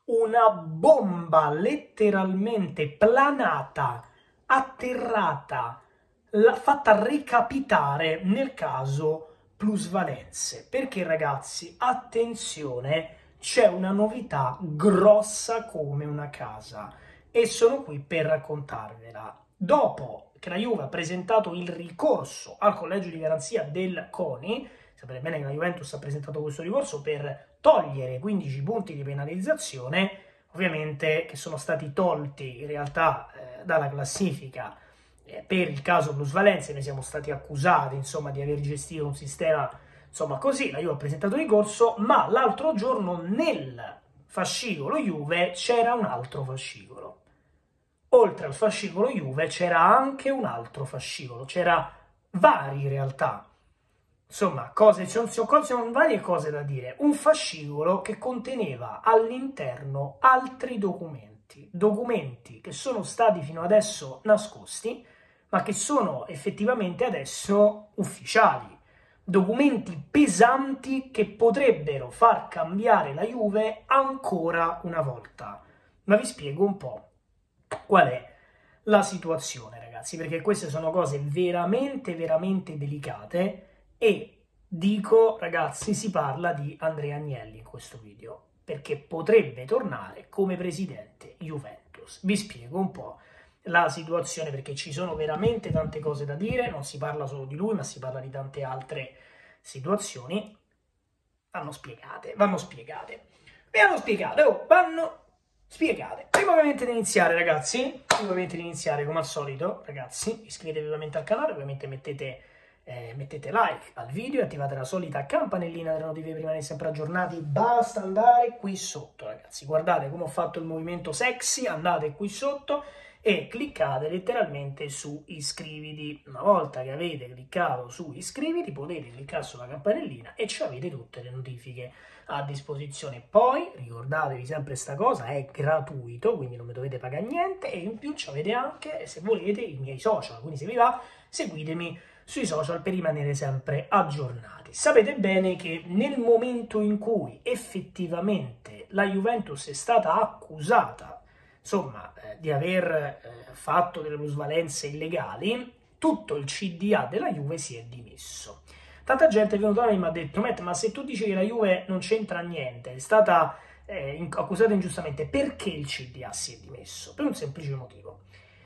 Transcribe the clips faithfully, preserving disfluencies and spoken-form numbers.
una bomba letteralmente planata, atterrata, l'ha fatta recapitare nel caso plusvalenze. Perché ragazzi, attenzione, c'è una novità grossa come una casa e sono qui per raccontarvela. Dopo che la Juve ha presentato il ricorso al collegio di garanzia del CONI, sapete bene che la Juventus ha presentato questo ricorso per togliere quindici punti di penalizzazione, ovviamente che sono stati tolti in realtà eh, dalla classifica eh, per il caso plusvalenze. Noi siamo stati accusati insomma di aver gestito un sistema insomma così. La Juve ha presentato ricorso, ma l'altro giorno nel fascicolo Juve c'era un altro fascicolo. Oltre al fascicolo Juve c'era anche un altro fascicolo, c'era vari in realtà. Insomma, cose, ci sono varie cose da dire. Un fascicolo che conteneva all'interno altri documenti, documenti che sono stati fino adesso nascosti, ma che sono effettivamente adesso ufficiali. Documenti pesanti che potrebbero far cambiare la Juve ancora una volta. Ma vi spiego un po' qual è la situazione, ragazzi, perché queste sono cose veramente, veramente delicate. E dico, ragazzi, si parla di Andrea Agnelli in questo video, perché potrebbe tornare come presidente Juventus. Vi spiego un po' la situazione, perché ci sono veramente tante cose da dire, non si parla solo di lui, ma si parla di tante altre situazioni. Vanno spiegate, vanno spiegate. Vanno spiegate, oh, vanno spiegate. Prima ovviamente di iniziare, ragazzi, prima ovviamente di iniziare, come al solito, ragazzi, iscrivetevi ovviamente al canale, ovviamente mettete... Eh, mettete like al video e attivate la solita campanellina delle notifiche per rimanere sempre aggiornati. Basta andare qui sotto, ragazzi, guardate come ho fatto il movimento sexy, andate qui sotto e cliccate letteralmente su iscriviti. Una volta che avete cliccato su iscriviti potete cliccare sulla campanellina e ci avete tutte le notifiche a disposizione. Poi ricordatevi sempre questa cosa, è gratuito, quindi non mi dovete pagare niente, e in più ci avete anche, se volete, i miei social, quindi se vi va seguitemi sui social per rimanere sempre aggiornati. Sapete bene che nel momento in cui effettivamente la Juventus è stata accusata, insomma, eh, di aver eh, fatto delle plusvalenze illegali, tutto il C D A della Juve si è dimesso. Tanta gente è venuta da me e mi ha detto: Matt, ma se tu dici che la Juve non c'entra niente, è stata eh, accusata ingiustamente, perché il C D A si è dimesso? Per un semplice motivo.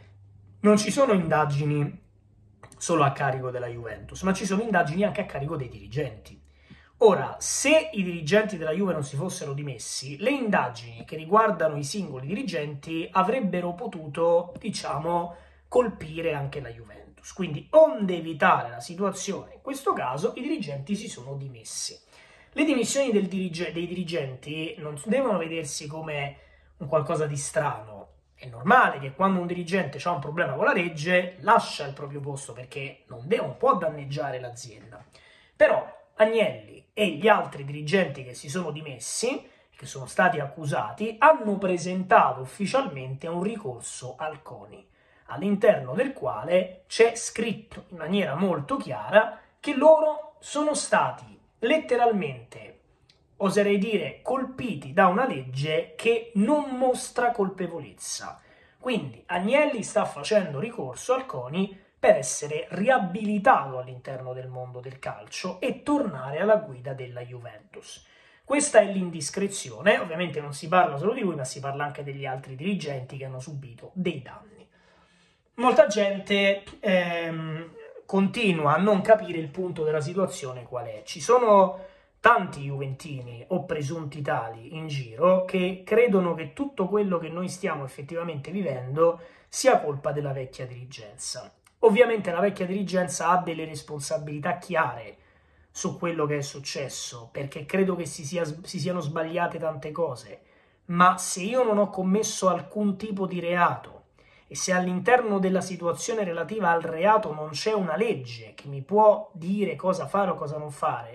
Non ci sono indagini solo a carico della Juventus, ma ci sono indagini anche a carico dei dirigenti. Ora, se i dirigenti della Juve non si fossero dimessi, le indagini che riguardano i singoli dirigenti avrebbero potuto, diciamo, colpire anche la Juventus. Quindi, onde evitare la situazione, in questo caso i dirigenti si sono dimessi. Le dimissioni del dirige- dei dirigenti non devono vedersi come un qualcosa di strano. È normale che quando un dirigente ha un problema con la legge lascia il proprio posto, perché non, deve, non può danneggiare l'azienda. Però Agnelli e gli altri dirigenti che si sono dimessi, che sono stati accusati, hanno presentato ufficialmente un ricorso al CONI, all'interno del quale c'è scritto in maniera molto chiara che loro sono stati letteralmente, oserei dire, colpiti da una legge che non mostra colpevolezza. Quindi Agnelli sta facendo ricorso al CONI per essere riabilitato all'interno del mondo del calcio e tornare alla guida della Juventus. Questa è l'indiscrezione, ovviamente non si parla solo di lui, ma si parla anche degli altri dirigenti che hanno subito dei danni. Molta gente ehm, continua a non capire il punto della situazione qual è. Ci sono tanti juventini o presunti tali in giro che credono che tutto quello che noi stiamo effettivamente vivendo sia colpa della vecchia dirigenza. Ovviamente la vecchia dirigenza ha delle responsabilità chiare su quello che è successo, perché credo che si, sia, si siano sbagliate tante cose, ma se io non ho commesso alcun tipo di reato e se all'interno della situazione relativa al reato non c'è una legge che mi può dire cosa fare o cosa non fare,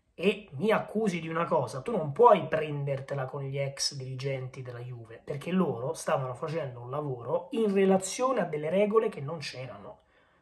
e mi accusi di una cosa, tu non puoi prendertela con gli ex dirigenti della Juve, perché loro stavano facendo un lavoro in relazione a delle regole che non c'erano.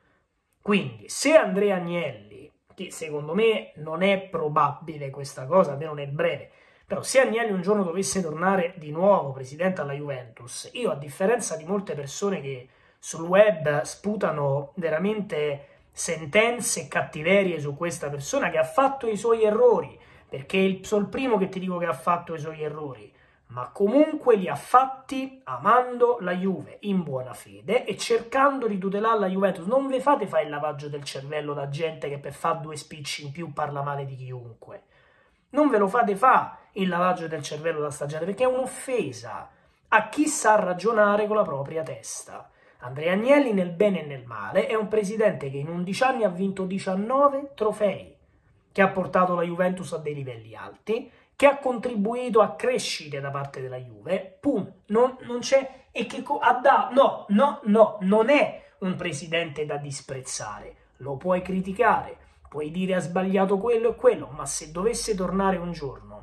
Quindi, se Andrea Agnelli, che secondo me non è probabile questa cosa, almeno nel breve, Però se Agnelli un giorno dovesse tornare di nuovo presidente alla Juventus, io, a differenza di molte persone che sul web sputano veramente sentenze e cattiverie su questa persona che ha fatto i suoi errori, perché sono il primo che ti dico che ha fatto i suoi errori, ma comunque li ha fatti amando la Juve, in buona fede e cercando di tutelare la Juventus. Non vi fate fare il lavaggio del cervello da gente che per fare due spicci in più parla male di chiunque. Non ve lo fate fare il lavaggio del cervello da sta gente, perché è un'offesa a chi sa ragionare con la propria testa. Andrea Agnelli, nel bene e nel male, è un presidente che in undici anni ha vinto diciannove trofei, che ha portato la Juventus a dei livelli alti, che ha contribuito a crescere da parte della Juve, pum, non, non c'è, e che ha da, no, no, no, non è un presidente da disprezzare, lo puoi criticare, puoi dire ha sbagliato quello e quello, ma se dovesse tornare un giorno,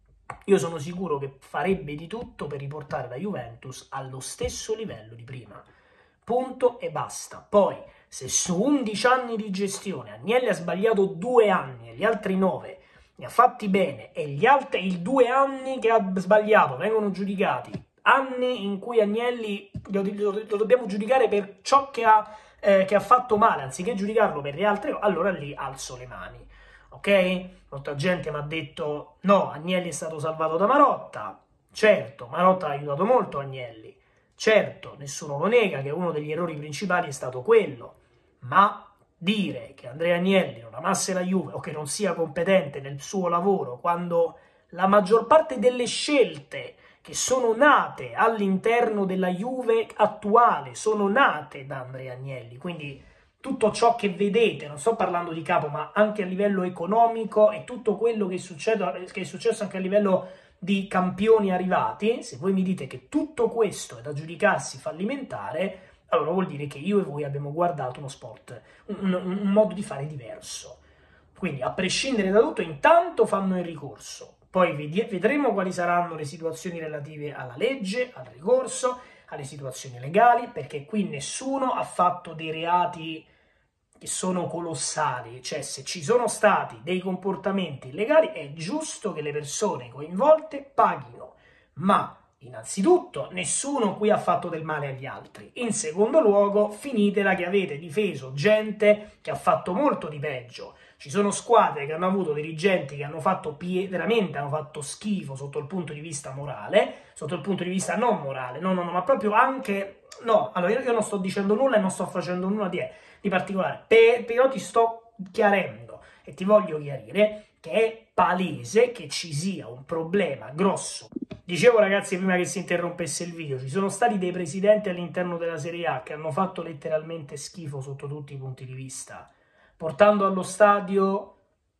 io sono sicuro che farebbe di tutto per riportare la Juventus allo stesso livello di prima, punto e basta. Poi, se su undici anni di gestione Agnelli ha sbagliato due anni e gli altri nove ne ha fatti bene, e gli altri, i due anni che ha sbagliato vengono giudicati anni in cui Agnelli lo, lo, lo dobbiamo giudicare per ciò che ha, eh, che ha fatto male, anziché giudicarlo per le altre, allora lì alzo le mani, ok? Molta gente mi ha detto no, Agnelli è stato salvato da Marotta. Certo, Marotta ha aiutato molto Agnelli, certo, nessuno lo nega che uno degli errori principali è stato quello, ma dire che Andrea Agnelli non amasse la Juve o che non sia competente nel suo lavoro, quando la maggior parte delle scelte che sono nate all'interno della Juve attuale sono nate da Andrea Agnelli, quindi tutto ciò che vedete, non sto parlando di capo, ma anche a livello economico, e tutto quello che, succede, che è successo anche a livello di campioni arrivati, se voi mi dite che tutto questo è da giudicarsi fallimentare, allora vuol dire che io e voi abbiamo guardato uno sport, un, un, un modo di fare diverso. Quindi, a prescindere da tutto, intanto fanno il ricorso, poi vedremo quali saranno le situazioni relative alla legge, al ricorso, alle situazioni legali, perché qui nessuno ha fatto dei reati che sono colossali, cioè se ci sono stati dei comportamenti illegali è giusto che le persone coinvolte paghino, ma innanzitutto nessuno qui ha fatto del male agli altri, in secondo luogo finitela che avete difeso gente che ha fatto molto di peggio. Ci sono squadre che hanno avuto dirigenti che hanno fatto veramente hanno fatto schifo sotto il punto di vista morale, sotto il punto di vista non morale, no, no, no, ma proprio anche, no, allora io non sto dicendo nulla e non sto facendo nulla di, di particolare, per, però ti sto chiarendo e ti voglio chiarire che è palese che ci sia un problema grosso. Dicevo, ragazzi, prima che si interrompesse il video, ci sono stati dei presidenti all'interno della Serie A che hanno fatto letteralmente schifo sotto tutti i punti di vista, portando allo stadio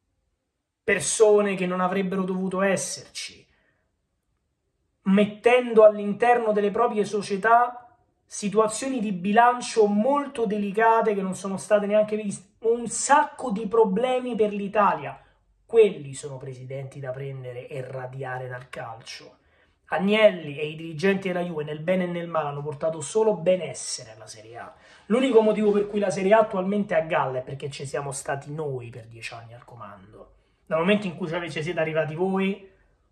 persone che non avrebbero dovuto esserci, mettendo all'interno delle proprie società situazioni di bilancio molto delicate che non sono state neanche viste, un sacco di problemi per l'Italia. Quelli sono presidenti da prendere e radiare dal calcio. Agnelli e i dirigenti della Juve nel bene e nel male hanno portato solo benessere alla Serie A. L'unico motivo per cui la Serie A attualmente è a galla è perché ci siamo stati noi per dieci anni al comando. Dal momento in cui ci siete arrivati voi,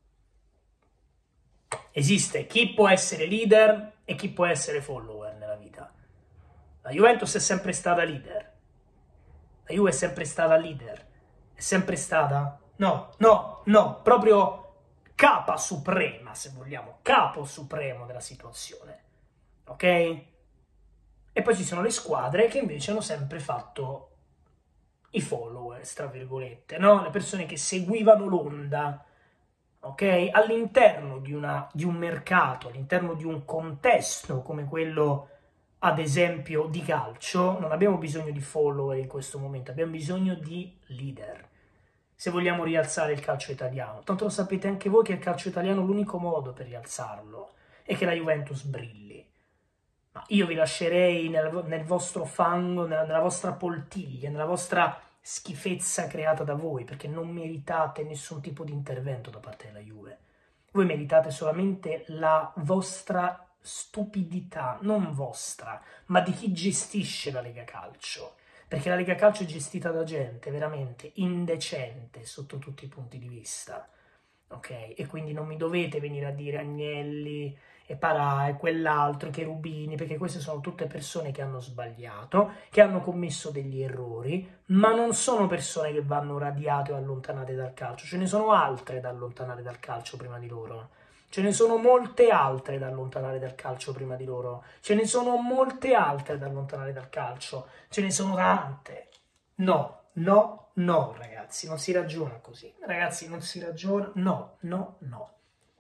esiste chi può essere leader e chi può essere follower nella vita. La Juventus è sempre stata leader. La Juve è sempre stata leader. È sempre stata... No, no, no, proprio capa suprema, se vogliamo, capo supremo della situazione. Ok? E poi ci sono le squadre che invece hanno sempre fatto i followers, tra virgolette, no? Le persone che seguivano l'onda, ok? All'interno di, una, di un mercato, all'interno di un contesto come quello, ad esempio, di calcio, non abbiamo bisogno di follower in questo momento, abbiamo bisogno di leader, se vogliamo rialzare il calcio italiano. Tanto lo sapete anche voi che il calcio italiano l'unico modo per rialzarlo è che la Juventus brilli. Ma io vi lascerei nel, nel vostro fango, nella, nella vostra poltiglia, nella vostra schifezza creata da voi, perché non meritate nessun tipo di intervento da parte della Juve. Voi meritate solamente la vostra stupidità, non vostra, ma di chi gestisce la Lega Calcio. Perché la Lega Calcio è gestita da gente veramente indecente sotto tutti i punti di vista. ok? E quindi non mi dovete venire a dire Agnelli e Parà e quell'altro, Cherubini, perché queste sono tutte persone che hanno sbagliato, che hanno commesso degli errori, ma non sono persone che vanno radiate o allontanate dal calcio, ce ne sono altre da allontanare dal calcio prima di loro. Ce ne sono molte altre da allontanare dal calcio prima di loro. Ce ne sono molte altre da allontanare dal calcio. Ce ne sono tante. No, no, no, ragazzi, non si ragiona così. Ragazzi, non si ragiona. No, no, no.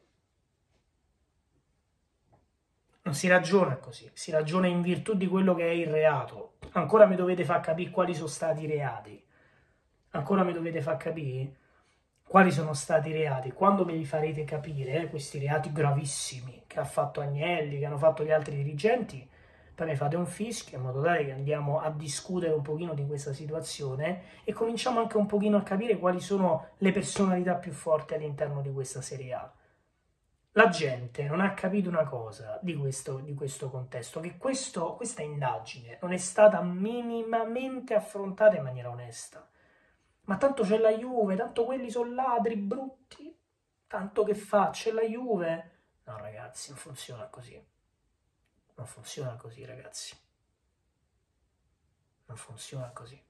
Non si ragiona così. Si ragiona in virtù di quello che è il reato. Ancora mi dovete far capire quali sono stati i reati. Ancora mi dovete far capire quali sono stati i reati. Quando me li farete capire, eh, questi reati gravissimi che ha fatto Agnelli, che hanno fatto gli altri dirigenti, poi mi fate un fischio in modo tale che andiamo a discutere un pochino di questa situazione e cominciamo anche un pochino a capire quali sono le personalità più forti all'interno di questa Serie A. La gente non ha capito una cosa di questo, di questo contesto, che questo, questa indagine non è stata minimamente affrontata in maniera onesta. Ma tanto c'è la Juve, tanto quelli sono ladri brutti, tanto che fa, c'è la Juve. No ragazzi, non funziona così. Non funziona così ragazzi. Non funziona così.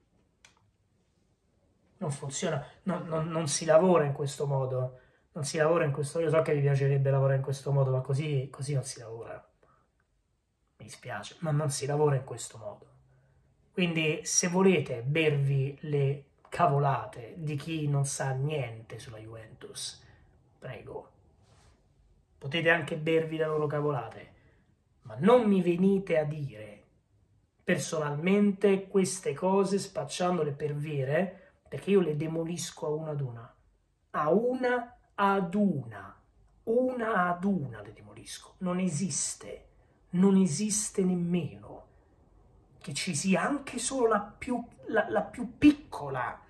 Non funziona, non, non, non si lavora in questo modo. Non si lavora in questo modo. Io so che vi piacerebbe lavorare in questo modo, ma così, così non si lavora. Mi dispiace, ma non si lavora in questo modo. Quindi se volete bervi le cavolate di chi non sa niente sulla Juventus, prego, potete anche bervi le loro cavolate, ma non mi venite a dire personalmente queste cose spacciandole per vere, perché io le demolisco a una ad una, a una ad una, una ad una le demolisco. Non esiste, non esiste nemmeno che ci sia anche solo la più, la, la più piccola,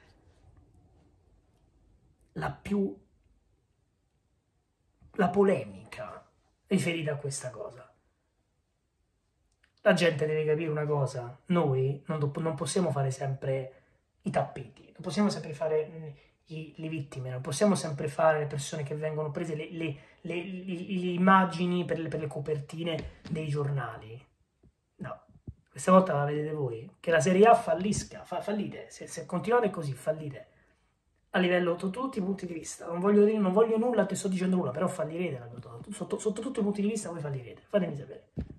la più, la polemica riferita a questa cosa. La gente deve capire una cosa, noi non, non possiamo fare sempre i tappeti, non possiamo sempre fare i, le vittime, non possiamo sempre fare le persone che vengono prese le, le, le, le, le immagini per le, per le copertine dei giornali. No, questa volta la vedete voi, che la Serie A fallisca, fa, fallite, se, se continuate così fallite, a livello sotto tutti i punti di vista, non voglio, dire, non voglio nulla, ti sto dicendo nulla, però fallirete, sotto, sotto tutti i punti di vista voi fallirete, fatemi sapere.